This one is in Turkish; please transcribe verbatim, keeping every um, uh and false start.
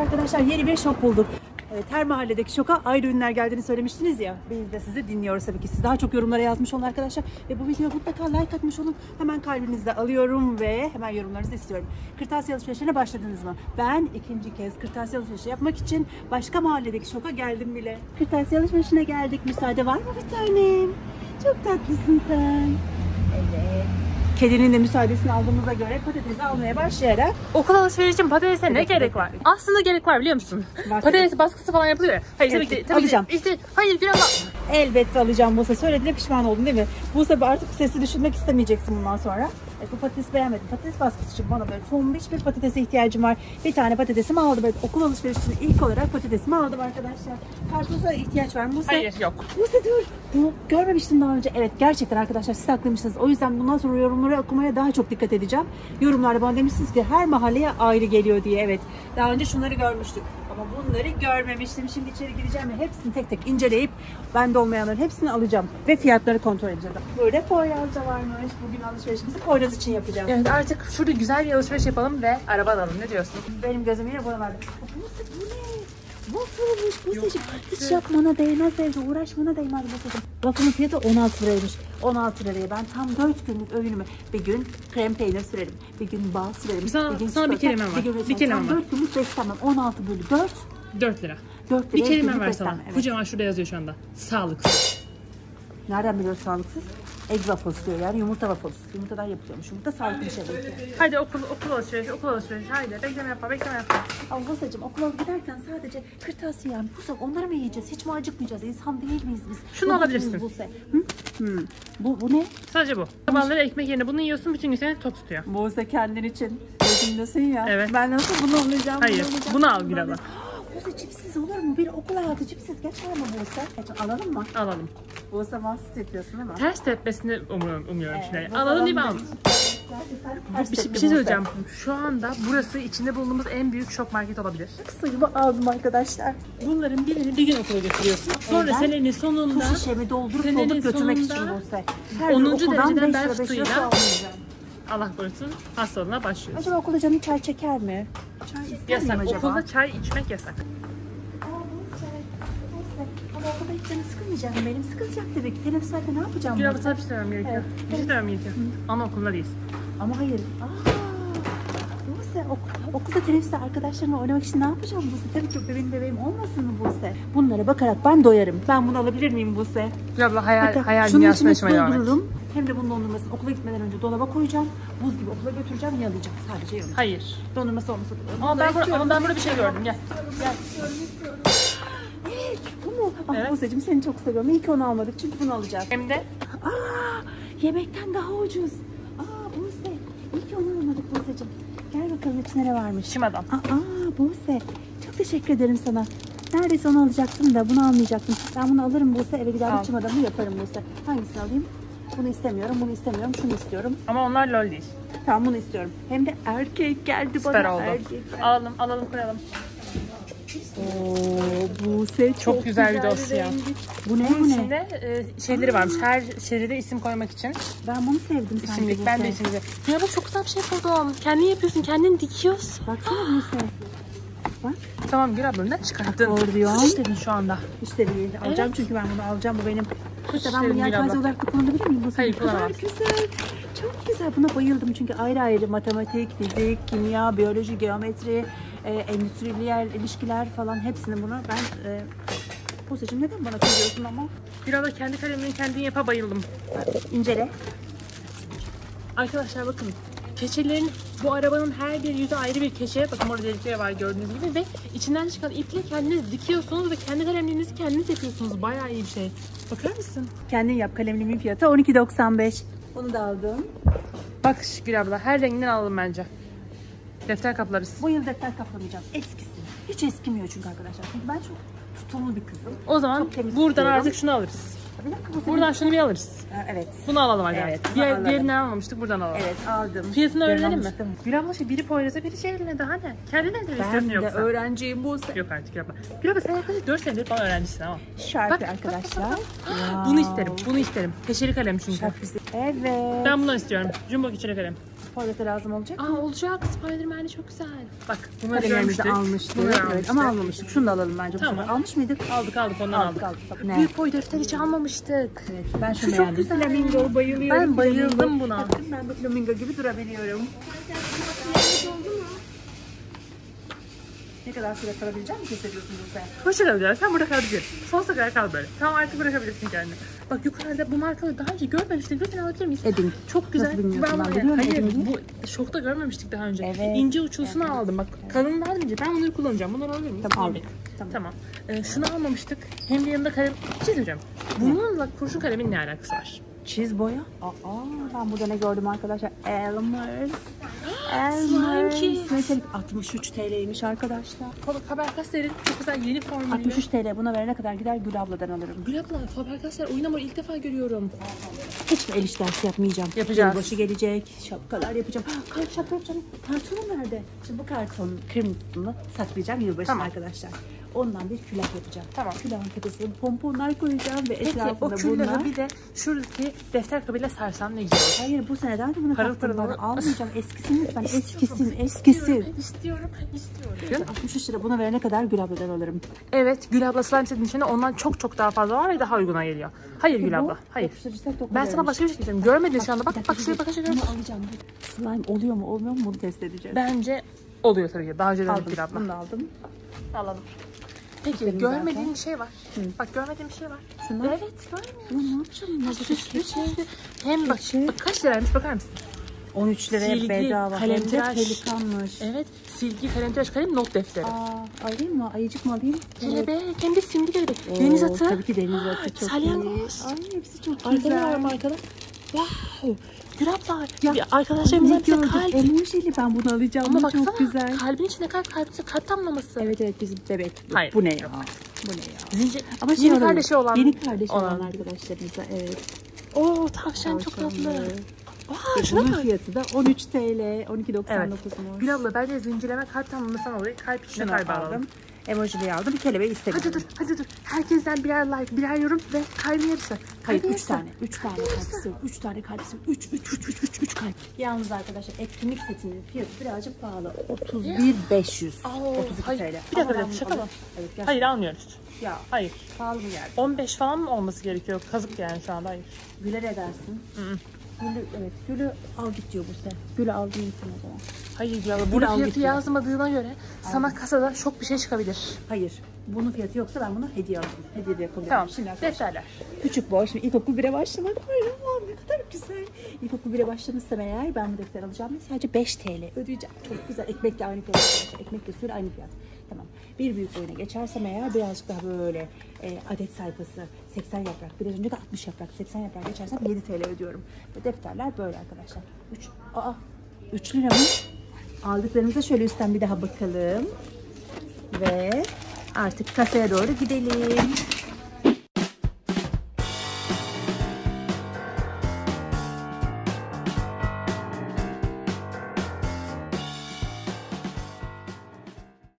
arkadaşlar, yeni bir şok bulduk. Evet, her mahalledeki şoka ayrı ürünler geldiğini söylemiştiniz ya. Biz de sizi dinliyoruz tabii ki. Siz daha çok yorumlara yazmış olun arkadaşlar. Ve bu videoya mutlaka like atmış olun. Hemen kalbinizde alıyorum ve hemen yorumlarınızı istiyorum. Kırtasiye alışverişine başladınız mı? Ben ikinci kez kırtasiye alışverişi yapmak için başka mahalledeki şoka geldim bile. Kırtasiye alışverişine geldik. Müsaade var mı bir tanem? Çok tatlısın sen. Evet. Kedinin de müsaadesini aldığımıza göre patatesi almaya başlayarak okul alışverişi için patatese ne evet, gerek evet. var? Aslında gerek var biliyor musun? Var patates baskısı falan yapılıyor ya. Hayır evet, tabii ki. Tabii alacağım. Ki, işte hayır bir ama. Elbette alacağım Buse. Söylediğinde pişman oldun değil mi? Buse artık sesi düşünmek istemeyeceksin bundan sonra. Evet, bu patatesi beğenmedim. Patates baskısı için bana böyle tombiş bir patatese ihtiyacım var. Bir tane patatesimi aldım. Evet, okul alışverişi için ilk olarak patatesimi aldım arkadaşlar. Karpuza ihtiyaç var mı Buse? Hayır yok. Buse dur. Bunu görmemiştim daha önce. Evet gerçekten arkadaşlar siz haklıymışsınız. O yüzden bundan sonra yorumları okumaya daha çok dikkat edeceğim. Yorumlarda bana demişsiniz ki her mahalleye ayrı geliyor diye. Evet. Daha önce şunları görmüştük. Ama bunları görmemiştim. Şimdi içeri gireceğim ve hepsini tek tek inceleyip bende olmayanların hepsini alacağım. Ve fiyatları kontrol edeceğim. Böyle Poyraz'da varmış. Bugün alışverişimizi Poyraz için yapacağım. Evet artık şurada güzel bir alışveriş yapalım ve araba alalım. Ne diyorsun? Benim gözüm yine buralarda. Bu ne? Waffle'mış Buse'cim. Hiç yapmana değmez evde. Uğraşmana değmez Buse'cim. Waffle'ın fiyatı on altı liraymış. on altı liraya ben tam dört günlük öğünümü bir gün krem peynir sürerim. Bir gün bal sürerim. Sana, bir gün sana bir kelimem var. Bir, bir kelimem var. dört günlük beslenmem. on altı bölü dört. dört lira. dört bir kelimem var sana. Evet. Kocaman şurada yazıyor şu anda. Sağlıksız. Nereden biliyorsun sağlıksız? Egg waffles diyor yani yumurta waffles. Yumurtadan yapılıyormuş. Yumurta sağlıklı bir şey değil. Hadi okul, okul alışverişi, okul alışverişi. Haydi bekleme yapma, bekleme yapma. Ama Buse'cim okula giderken sadece kırtasiye yani Buse onları mı yiyeceğiz? Hiç mi acıkmayacağız? İnsan değil miyiz biz? Şunu bu alabilirsin. Buse. Hı? Hı. Bu, bu ne? Sadece bu. Sabahları ekmek yerine bunu yiyorsun, bütün gün seni tok tutuyor. Buse kendin için. Gözündesin ya. Evet. Ben nasıl bunu alacağım? Hayır, bunu, alacağım, bunu al bir ara. Buse cipsiz olur mu? Bir okul hayatı cipsiz geçer mi Buse? Geç, alalım mı? Alalım. Buse mahsus yapıyorsun değil mi? Ters tepmesini umuyorum, umuyorum Evet, şimdi. Alalım değil mi alalım? Bir, bir, şey, bir şey söyleyeceğim. Şu anda burası içinde bulunduğumuz en büyük şok market olabilir. Suyumu aldım arkadaşlar. Bunların birini bir gün okula götürüyorsun. Sonra Evet. senenin sonunda Su şişemi doldurup senenin doldurup götürmek için sonunda Buse. Her onuncu okuldan dereceden beş lira, ders beş lira su suyuyla almayacağım. Allah korusun hastalığına başlıyorsun. Acaba okulda canım çay çeker mi? Çay ister miyim Yasak. acaba? Okulda çay içmek yasak. Ama okulda hiç canım sıkılmayacak mı? Benim sıkılacak tabii ki. Teneffüslerde ne yapacağım? Bir Buse? arada sana bir şey söylemem gerekiyor. Evet. Bir şey söylemem gerekiyor. Anaokulunda değilsin. Ama hayır. Aa, Buse ok okulda teneffüste arkadaşlarımla oynamak için ne yapacağım Buse? Tabii ki bebeğim bebeğim olmasın mı Buse? Bunlara bakarak ben doyarım. Ben bunu alabilir miyim Buse? Bir abla hayal, Hatta hayal şunun dünyasına içine yaşamaya devam et. doldururum. Hem de bunun dondurmasını okula gitmeden önce dolaba koyacağım. Buz gibi okula götüreceğim, yalayacağım. Sadece yalayacağım. Hayır. Dondurması olmasa da. Ama ben, burada, ama ben burada bir şey gördüm. Gel. Gel. Evet, bu mu? Ah Evet. Buse'cim seni çok seviyorum. İyi ki onu almadık çünkü bunu alacağız. Hem de Aa, yemekten daha ucuz. Aa Buse, iyi ki onu almadık Buse'cim. Gel bakalım içine ne varmış. çim adam. Aa Buse, çok teşekkür ederim sana. Neredeyse onu alacaktım da bunu almayacaktım. Ben bunu alırım Buse, eve gider Al. içim adamı yaparım Buse. Hangisini alayım? Bunu istemiyorum, bunu istemiyorum, şunu istiyorum. Ama onlar lol değil. Tamam bunu istiyorum. Hem de erkek geldi Süper bana. oldu. Erkek geldi. Alalım, alalım, koyalım. Oo, Buse çok, Çok güzel bir dosya. rengi. Bu ne Bunun bu ne? içinde e, şeyleri varmış. Her şeride isim koymak için. Ben bunu sevdim sanki İsimlik. Ben de Buse. isimlik. Ya bak çok güzel bir şey buldum. Kendin yapıyorsun, kendin dikiyorsun. Baksana Buse. Bak. Tamam Gül abla önden çıkarttın. Akordeon. Suç işledin şu anda. İşte değil. Alacağım Evet. çünkü ben bunu alacağım. Bu benim. Hatta ben İşte bunu yelpaze Gül abla. olarak da kullanabilir miyim? Bu Hayır, ne kadar kullanamazsın. güzel. Çok güzel. Buna bayıldım çünkü ayrı ayrı matematik, fizik, kimya, biyoloji, geometri, e, endüstriyel ilişkiler falan hepsini buna ben e, Buse'cim neden bana kızıyorsun ama? Gül abla kendi kalemini kendin yapa bayıldım. İncele. Arkadaşlar bakın. Keçelerin, bu arabanın her bir yüzü ayrı bir keçe. Bakın orada delikleri var gördüğünüz gibi ve içinden çıkan iple kendiniz dikiyorsunuz ve kendi kalemlerinizi kendiniz yapıyorsunuz. Bayağı iyi bir şey. Bakar mısın? Kendin yap kalemliğimin fiyatı on iki doksan beş. Onu da aldım. Bak Gül abla her renginden alalım bence. Defter kaplarız. Bu yıl defter kaplamayacağım. Eskisi. Hiç eskimiyor çünkü arkadaşlar. Çünkü ben çok tutumlu bir kızım. O zaman Çok temiz buradan tutuyorum. artık şunu alırız. Bir dakika, bu Buradan şunu bir alırız. Ha, evet. Bunu alalım hadi. Evet, bunu Diğer, alalım. diğerinden almamıştık buradan alalım. Evet aldım. Fiyatını öğrenelim mi? Almıştım. Gül abla şey biri Poyraz'a biri Ceylin'e daha ne? Kendine de Ben istiyorsun de yoksa? öğrenciyim bu. Yok artık Gül abla. Gül abla sen yaklaşık dört senedir bana öğrencisin ama. Şarkı Bak, arkadaşlar. bak, bak, bak. Wow. Bunu isterim, bunu isterim. Keçeli kalem çünkü. Şarkı bizi. Evet. Ben bundan istiyorum. Jumbo keçeli kalem. tuvalete lazım olacak. Aa olacak. Spider-Man'de çok güzel. Bak bunları Kalemlerimizi görmüştük. almıştık. Bunları Evet, almıştık. ama almamıştık. Şunu da alalım bence. bu Tamam. sefer. Almış mıydık? Aldık aldık ondan aldık. aldık. aldık. Ne? Büyük boy defter hiç almamıştık. Evet, ben şunu Şu çok beğendim. güzel. Flamingo bayılıyorum. Ben bayıldım Flamingo. buna. Bakın ben de flamingo gibi durabiliyorum. Ne kadar süre kalabileceğim mi hissediyorsunuz bu sefer? Hoşça kal diyor. Sen burada kalabilirsin. Sonsuza kadar kal böyle. Tamam artık bırakabilirsin kendini. Bak yukarıda bu markaları daha önce görmemiştik. Lütfen alabilir miyiz? Edding. Çok güzel. Nasıl bilmiyorsun? Ben bunu- biliyorum Hayır Edding'i. bu şokta görmemiştik daha önce. Evet. İnce uçlusunu aldım. Bak kalın aldım ince. Ben bunları kullanacağım. Bunları alır mıyız? Tamam, Aldık. aldık. Tamam. Tamam. Ee, şunu almamıştık. Hem de yanında kalem. Bir şey diyeceğim. Bununla kurşun kalemin ne alakası var? Çiz boya. Aa, ben burada ne gördüm arkadaşlar? Elmer's. Slime Elmer's. Kids. Mesela altmış üç T L'ymiş arkadaşlar. Faber-Castell'in çok güzel yeni formülü. altmış üç T L buna verene kadar gider Gül abladan alırım. Gül abla Faber-Castell oyun hamuru ilk defa görüyorum. Hiç mi el iş dersi yapmayacağım? Yapacağız. Yılbaşı gelecek, şapkalar yapacağım. Kar şapka yapacağım. Kartonum nerede? Şimdi bu karton kırmızısını saklayacağım yılbaşına Tamam. arkadaşlar. Ondan bir külah yapacağım. Tamam. Külahın tepesine pomponlar koyacağım ve Peki o etrafında külleri bunlar. bir de şuradaki defter kabıyla sarsan ne güzel olur. Hayır bu seneden de bunu Parıl kattım parıl ben. olur. Almayacağım. Eskisin lütfen. Eskisin, eskisin. İstiyorum, istiyorum. altmış üç lira buna verene kadar Gül abladan alırım. Evet, Gül abla slime setin içinde ondan çok çok daha fazla var ve daha uyguna geliyor. Hayır Gül abla, hayır. Yapıştırırsak dokuz Ben sana liraymış. başka bir şey diyeceğim. Görmedin şu anda. Bir Bak, dakika, bak bir şuraya dakika. bakacağım. Bunu alacağım. Slime oluyor mu olmuyor mu bunu test edeceğiz. Bence oluyor tabii ki. Daha önce denedik aldım. Gül abla. Bunu da aldım. Alalım. Peki, Benim görmediğin zaten. bir şey var. Hı. Bak görmediğim bir şey var. Şunlar. Evet, görmüyorum. Bunu ne yapacağım? Bunlar Süslü süslü. süslü. Hem bak, Keçi. bak kaç liraymış bakar mısın? on üç liraya Silgi, bedava. Hem de kalemtıraş. pelikanmış. Evet, silgi, kalem, tıraş kalem, not defteri. Aa, alayım mı? Ayıcık mı alayım? Kelebek, hem de simli kelebek. Oo, Deniz atı. Tabii ki deniz atı çok Salyangoz. iyi. Ay hepsi çok Arkada güzel. var mı arkada? Wow. Güraplar. Ya, Ya, arkadaşlarımızdan Ne bize gördüm? kalp. Emojili ben bunu alacağım. Ama Bu baksana çok güzel. kalbin içinde kalp, kalbin içinde kalp damlaması. Evet evet bizim bebek. Hayır. Bu ne ya? Bu ne ya? Zincir. Ama şey yeni alalım. kardeşi olan. Yeni kardeşi olan, olan. arkadaşlarımıza evet. Oo tavşan çok Tavşanlı. tatlı. Aa Ve şuna bunun bak. fiyatı da on üç T L. on iki doksan Evet. dokuzmuş. Gül abla bence zincirleme kalp damlamasından dolayı kalp içine Şunu kalp alalım. aldım. Emojili aldım. Kelebeği istemiyorum. Hadi dur, hadi dur. Herkesten birer like, birer yorum ve kalbin yarısı. Hayır Kalbin üç yarısı. tane. üç tane kalp istiyorum. üç tane kalp istiyorum. üç üç üç üç üç üç kalp. Yalnız arkadaşlar etkinlik setinin fiyatı birazcık pahalı. otuz bir bin beş yüz. Aa, otuz iki hayır. T L. Bir dakika, Ama bir ben dakika, şaka bunu mı? alırım. Evet gerçekten. Hayır almıyoruz. Ya Hayır. pahalı mı geldi? on beş falan mı olması gerekiyor? Kazık yani şu anda hayır. Güle ne dersin? Hı. Gülü, evet Gülü al git diyor bu sefer. Gülü al gitsin o zaman. Hayır ya. Gül Burada al fiyatı git ya. yazmadığına göre sana kasada şok bir şey çıkabilir. Hayır. Bunun fiyatı yoksa ben bunu hediye alırım. Hediye de yapabilirim. Tamam. Şimdi arkadaşlar, Defterler. küçük boy. Şimdi ilkokul bire başlamak var. Allah'ım ne kadar güzel. İlkokul bire başlamışsam eğer ben bu defter alacağım. Ve sadece beş T L ödeyeceğim. Çok güzel. Ekmekle aynı fiyat. arkadaşlar. Ekmekle suyla aynı fiyat. Tamam. Bir büyük boyuna geçersem eğer birazcık daha böyle e, adet sayfası seksen yaprak. Biraz önce de altmış yaprak. seksen yaprak geçersem yedi T L ödüyorum. Ve defterler böyle arkadaşlar. üç. Aa. üç lira mı? Aldıklarımıza şöyle üstten bir daha bakalım. Ve artık kasaya doğru gidelim.